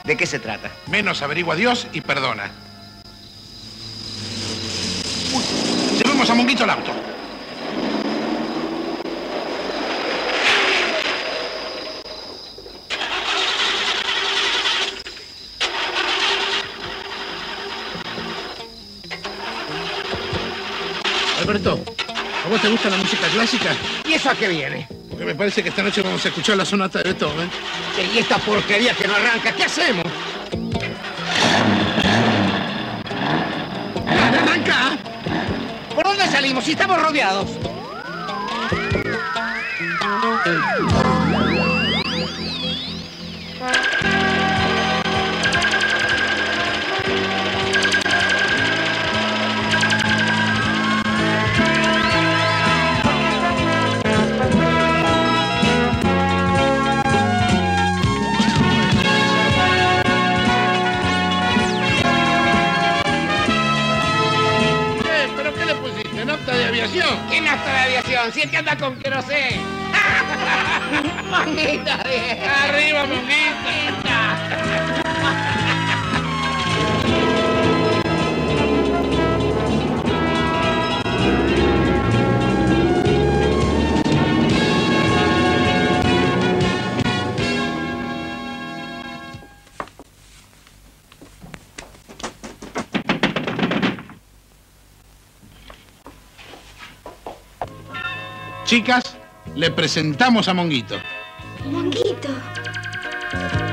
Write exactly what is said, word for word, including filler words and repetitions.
¿De qué se trata? Menos averigua Dios y perdona. Uy, llevemos a Monguito al auto. Alberto, ¿a vos te gusta la música clásica? ¿Y eso a qué viene? Porque me parece que esta noche vamos a escuchar la sonata de Beethoven. Y esta porquería que no arranca, ¿qué hacemos? ¡Arranca! ¿Por dónde salimos si estamos rodeados? ¿De aviación? ¿Qué nafta de aviación? Si es que anda con querosén. Monguita, bien. ¡Arriba, Monguita! Chicas, le presentamos a Monguito. Monguito.